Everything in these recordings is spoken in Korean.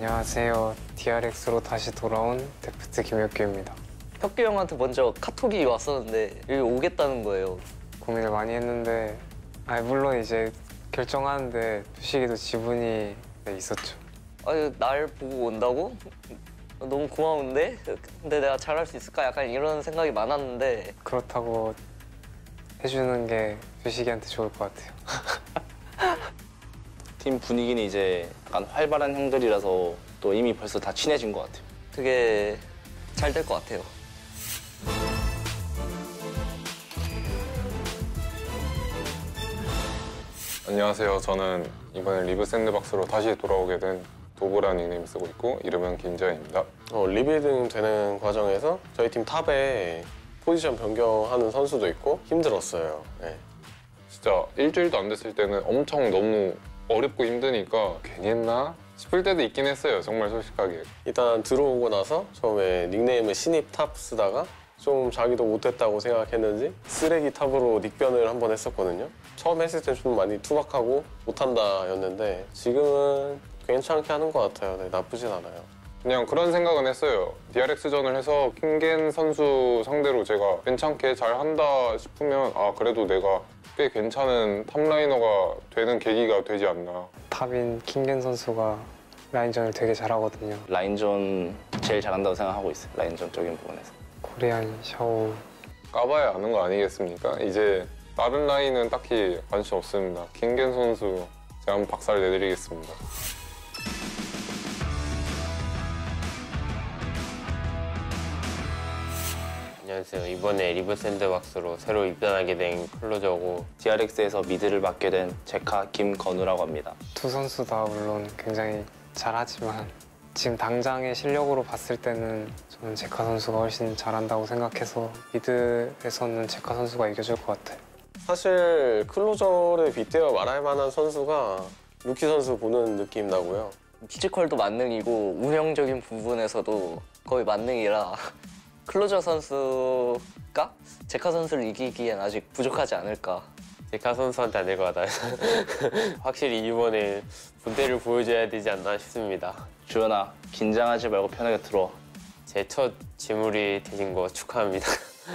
안녕하세요. DRX로 다시 돌아온 데프트 김혁규입니다. 혁규 형한테 먼저 카톡이 왔었는데 여기 오겠다는 거예요. 고민을 많이 했는데 물론 이제 결정하는데 두식이도 지분이 있었죠. 아니, 날 보고 온다고? 너무 고마운데? 근데 내가 잘할 수 있을까? 약간 이런 생각이 많았는데 그렇다고 해주는 게 두식이한테 좋을 것 같아요. 팀 분위기는 이제 약간 활발한 형들이라서 또 이미 벌써 다 친해진 것 같아요. 되게 잘 될 것 같아요. 안녕하세요. 저는 이번에 리브 샌드박스로 다시 돌아오게 된 도보라는 닉네임 쓰고 있고 이름은 김재현입니다. 리빌딩 되는 과정에서 저희 팀 탑에 포지션 변경하는 선수도 있고 힘들었어요. 네. 진짜 일주일도 안 됐을 때는 엄청 너무 어렵고 힘드니까 괜히 했나 싶을 때도 있긴 했어요. 정말 솔직하게. 일단 들어오고 나서 처음에 닉네임을 신입 탑 쓰다가 좀 자기도 못했다고 생각했는지 쓰레기 탑으로 닉변을 한번 했었거든요. 처음 했을 땐 좀 많이 투박하고 못한다 였는데 지금은 괜찮게 하는 것 같아요. 네, 나쁘진 않아요. 그냥 그런 생각은 했어요. DRX전을 해서 킹겐 선수 상대로 제가 괜찮게 잘한다 싶으면 그래도 내가 꽤 괜찮은 탑라이너가 되는 계기가 되지 않나. 탑인 킹겐 선수가 라인전을 되게 잘하거든요. 라인전 제일 잘한다고 생각하고 있어요. 라인전적인 부분에서. 코리안 샤오 까봐야 아는 거 아니겠습니까? 이제 다른 라인은 딱히 관심 없습니다. 킹겐 선수 제가 한번 박살 내드리겠습니다. 안녕하세요. 이번에 리브 샌드박스로 새로 입단하게 된 클로저고 DRX에서 미드를 맡게 된 제카 김건우라고 합니다. 두 선수 다 물론 굉장히 잘하지만 지금 당장의 실력으로 봤을 때는 저는 제카 선수가 훨씬 잘한다고 생각해서 미드에서는 제카 선수가 이겨줄 것 같아요. 사실 클로저를 빗대어 말할 만한 선수가 루키 선수 보는 느낌 나고요. 피지컬도 만능이고 운영적인 부분에서도 거의 만능이라 클로저 선수가 제카 선수를 이기기엔 아직 부족하지 않을까. 제카 선수한테 안 될 것 같아요. 확실히 이번에 분대를 보여줘야 되지 않나 싶습니다. 주연아, 긴장하지 말고 편하게 들어와. 제 첫 재물이 되신 거 축하합니다.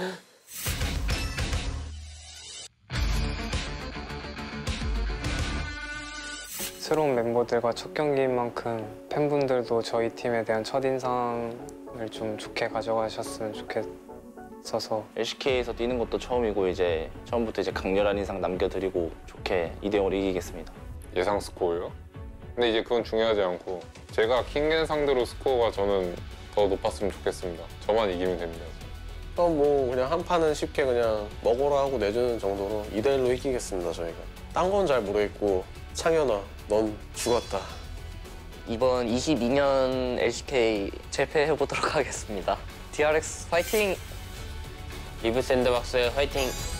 새로운 멤버들과 첫 경기인 만큼 팬분들도 저희 팀에 대한 첫인상을 좀 좋게 가져가셨으면 좋겠어서 LCK에서 뛰는 것도 처음이고 이제 처음부터 이제 강렬한 인상 남겨드리고 좋게 2대0으로 이기겠습니다. 예상 스코어요? 근데 이제 그건 중요하지 않고 제가 킹겐 상대로 스코어가 저는 더 높았으면 좋겠습니다. 저만 이기면 됩니다. 그럼 뭐 그냥 한 판은 쉽게 그냥 먹어라 하고 내주는 정도로 2대1로 이기겠습니다, 저희가. 딴 건 잘 모르겠고 창현아, 넌 죽었다. 이번 22년 LCK 재패해보도록 하겠습니다. DRX 파이팅! 리브 샌드박스 화이팅!